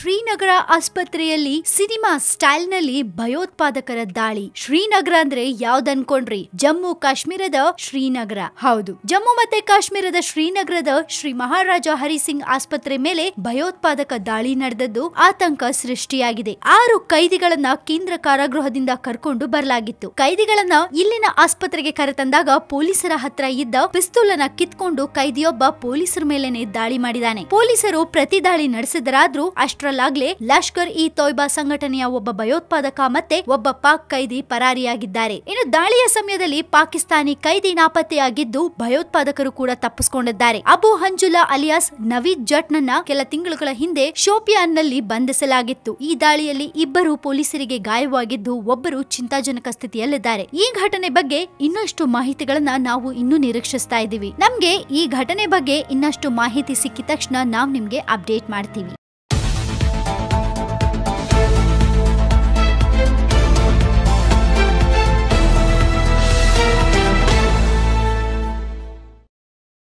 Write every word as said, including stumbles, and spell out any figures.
ಶ್ರೀನಗರ ಆಸ್ಪತ್ರೆಯಲ್ಲಿ cinema style ನಲ್ಲಿ ಭಯೋತ್ಪಾದಕರ ದಾಳಿ. ಶ್ರೀನಗರ ಅಂದ್ರೆ ಯಾವ್ದು ಅನ್ಕೊಂಡ್ರಿ? ಜಮ್ಮು ಕಾಶ್ಮೀರದ ಶ್ರೀನಗರ. ಹೌದು, ಜಮ್ಮು ಮತ್ತೆ ಕಾಶ್ಮೀರದ ಶ್ರೀನಗರದ ಶ್ರೀ ಮಹಾರಾಜ ಹರಿಸಿಂಗ್ ಆಸ್ಪತ್ರೆ ಮೇಲೆ ಭಯೋತ್ಪಾದಕ ದಾಳಿ ನಡೆದದ್ದು ಆತಂಕ ಸೃಷ್ಟಿಯಾಗಿದೆ. ಆರು ಕೈದಿಗಳನ್ನ ಕೇಂದ್ರ ಕಾರಾಗೃಹದಿಂದ ಕರ್ಕೊಂಡು ಬರಲಾಗಿತ್ತು. ಕೈದಿಗಳನ್ನ ಇಲ್ಲಿನ ಆಸ್ಪತ್ರೆಗೆ ಕರೆತಂದಾಗ ಪೊಲೀಸರ ಹತ್ರ ಇದ್ದ ಪಿಸ್ತೂಲ್ ಅನ್ನ ಕಿತ್ಕೊಂಡು ಕೈದಿಯೊಬ್ಬ ಪೊಲೀಸರ ಮೇಲೆನೆ ದಾಳಿ ಮಾಡಿದಾನೆ. ಪೊಲೀಸರು ಪ್ರತಿ ದಾಳಿ ನಡೆಸಿದರಾದ್ರೂ ಅಷ್ಟರಲ್ಲಾಗ್ಲೇ ಲಷ್ಕರ್ ಇ ತೊಯ್ಬಾ ಸಂಘಟನೆಯ ಒಬ್ಬ ಭಯೋತ್ಪಾದಕ ಮತ್ತೆ ಒಬ್ಬ ಪಾಕ್ ಕೈದಿ ಪರಾರಿಯಾಗಿದ್ದಾರೆ. ಇನ್ನು ದಾಳಿಯ ಸಮಯದಲ್ಲಿ ಪಾಕಿಸ್ತಾನಿ ಕೈದಿ ನಾಪತ್ತೆಯಾಗಿದ್ದು ಭಯೋತ್ಪಾದಕರು ಕೂಡ ತಪ್ಪಿಸಿಕೊಂಡಿದ್ದಾರೆ. ಅಬು ಹಂಜುಲಾ ಅಲಿಯಾಸ್ ನವೀದ್ ಜಟ್ ನನ್ನ ಕೆಲ ತಿಂಗಳುಗಳ ಹಿಂದೆ ಶೋಪಿಯಾನ್ ನಲ್ಲಿ ಬಂಧಿಸಲಾಗಿತ್ತು. ಈ ದಾಳಿಯಲ್ಲಿ ಇಬ್ಬರು ಪೊಲೀಸರಿಗೆ ಗಾಯವಾಗಿದ್ದು ಒಬ್ಬರು ಚಿಂತಾಜನಕ ಸ್ಥಿತಿಯಲ್ಲಿದ್ದಾರೆ. ಈ ಘಟನೆ ಬಗ್ಗೆ ಇನ್ನಷ್ಟು ಮಾಹಿತಿಗಳನ್ನ ನಾವು ಇನ್ನೂ ನಿರೀಕ್ಷಿಸ್ತಾ ಇದ್ದೀವಿ. ನಮ್ಗೆ ಈ ಘಟನೆ ಬಗ್ಗೆ ಇನ್ನಷ್ಟು ಮಾಹಿತಿ ಸಿಕ್ಕಿದ ತಕ್ಷಣ ನಾವು ನಿಮ್ಗೆ ಅಪ್ಡೇಟ್ ಮಾಡ್ತೀವಿ.